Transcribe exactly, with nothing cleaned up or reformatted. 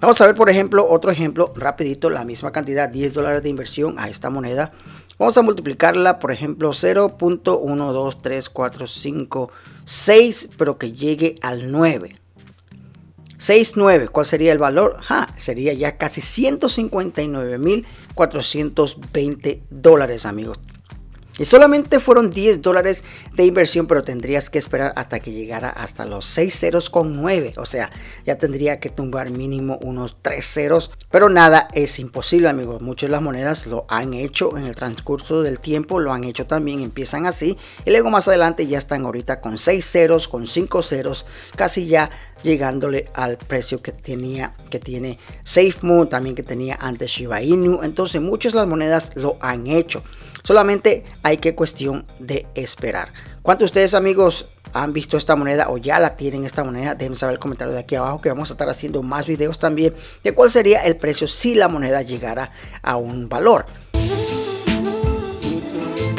Vamos a ver, por ejemplo, otro ejemplo rapidito, la misma cantidad, diez dólares de inversión a esta moneda. Vamos a multiplicarla, por ejemplo, cero punto uno, dos, tres, cuatro, cinco, seis, pero que llegue al nueve. seis, nueve, ¿cuál sería el valor? Ah, sería ya casi ciento cincuenta y nueve mil cuatrocientos veinte dólares, amigos. Y solamente fueron diez dólares de inversión, pero tendrías que esperar hasta que llegara hasta los seis ceros con nueve. O sea, ya tendría que tumbar mínimo unos tres ceros. Pero nada es imposible, amigos. Muchas de las monedas lo han hecho en el transcurso del tiempo. Lo han hecho también. Empiezan así. Y luego más adelante ya están ahorita con seis ceros, con cinco ceros. Casi ya llegándole al precio que tenía, que tiene SafeMoon. También que tenía antes Shiba Inu. Entonces muchas de las monedas lo han hecho. Solamente hay que cuestión de esperar. ¿Cuántos de ustedes, amigos, han visto esta moneda o ya la tienen esta moneda? Déjenme saber el comentario de aquí abajo, que vamos a estar haciendo más videos también de cuál sería el precio si la moneda llegara a un valor.